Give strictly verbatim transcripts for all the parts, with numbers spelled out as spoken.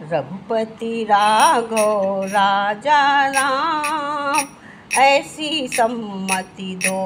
रघुपति राघव राजा राम, ऐसी सम्मति दो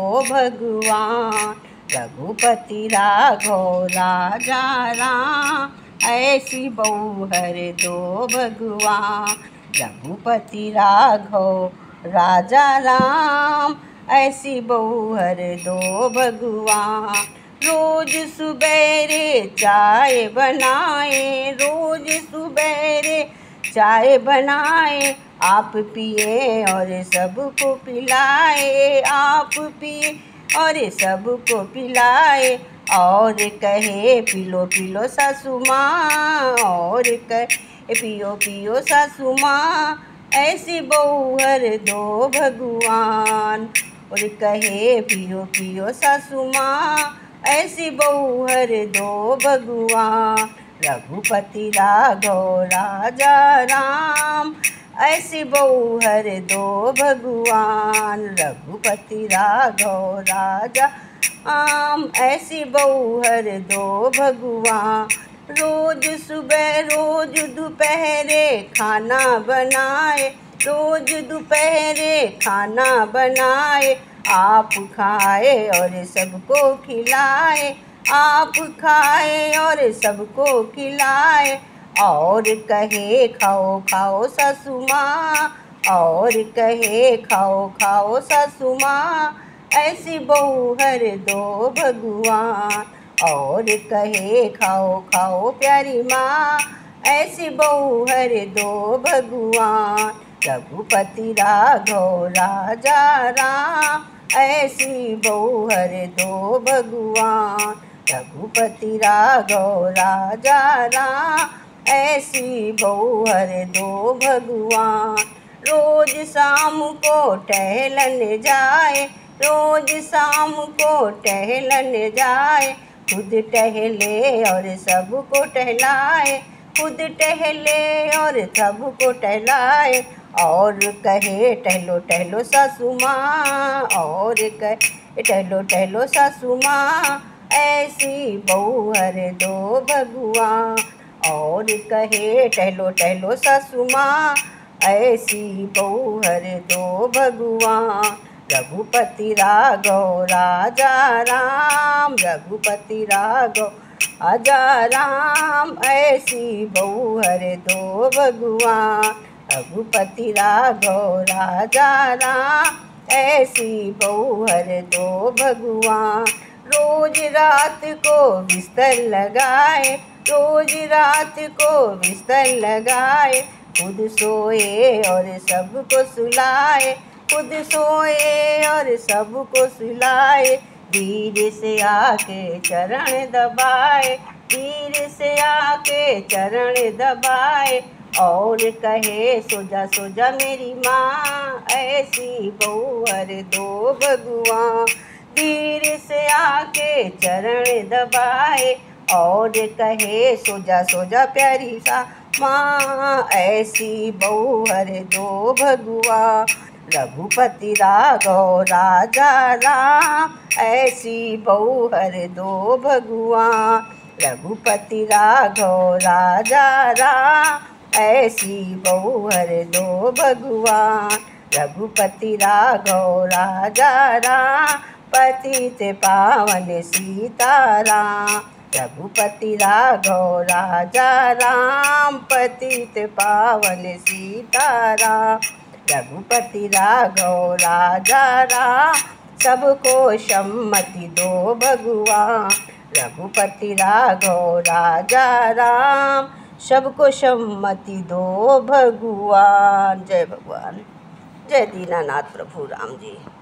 भगवान। रघुपति राघव राजा राम, ऐसी बहुहर दो भगवान। रघुपति राघव राजा राम, ऐसी बहुहर दो भगवान। रोज सुबेरे चाय बनाए, रोज सुबेरे चाय बनाए, आप पिए और सबको पिलाए, आप पिए और सबको पिलाए। और कहे पिलो पिलो सासु माँ, और कहे पियो पियो सासु माँ, ऐसी बहुहर दो भगवान। और कहे पियो पियो सासु माँ, ऐसी बहुहर दो भगवान। रघुपति राघव राजा राम, ऐसी बहुहर दो भगवान। रघुपति राघव राजा राम, ऐसी बहुहर दो भगवान। रोज सुबह रोज दोपहरे खाना बनाए, रोज दोपहरे खाना बनाए, आप खाए और सबको खिलाए, आप खाए और सबको खिलाए। और कहे खाओ खाओ सासु माँ, और कहे खाओ खाओ सासु माँ, ऐसी बहुहर दो भगवान। और कहे खाओ खाओ प्यारी माँ, ऐसी बहुहर दो भगवान। रघुपति राघव राजा राम, ऐसी बहुहर दो भगवान। रघुपति राघव राजा राम, ऐसी बहुहर दो भगवान। रोज शाम को टहलने जाए, रोज शाम को टहलने जाए, खुद टहले और सबको टहलाए, खुद टहले और सबको टहलाए। और कहे टहलो टहलो सासु माँ, और कहे टहलो टहलो सासु माँ, ऐसी बहुहर दो भगवान। और कहे टहलो टहलो सासु माँ, ऐसी बहुहर दो भगवान। रघुपति राघव राजा राम, रघुपति राघव राजा राम, ऐसी बहुहर दो भगवान। रघुपति राघव राजा राम, ऐसी बहुहर दो भगवान। रोज रात को बिस्तर लगाए, रोज रात को बिस्तर लगाए, खुद सोए और सबको सुलाए, खुद सोए और सबको सुलाए। धीरे से आके चरण दबाए, धीरे से आके चरण दबाए। और कहे सो जा सो जा मेरी माँ, ऐसी बहुहर दो भगवान। धीरे से आके चरण दबाए, और कहे सो जा सो जा प्यारी सा माँ, ऐसी बहुहर दो भगवान। रघुपति राघव राजा राम, ऐसी बहुहर दो भगवान। रघुपति राघव राजा राम, ऐसी बहुहर दो भगवान। रघुपति राघव राजा राम, पतित पावन सीताराम। रघुपति राघव राजा राम, पतित पावन सीताराम। रघुपति राघव राजा राम, सबको सम्मति दो भगवान। रघुपति राघव राजा राम, सबको सम्मति दो भगवान। जय भगवान, जय दीनानाथ प्रभु राम जी।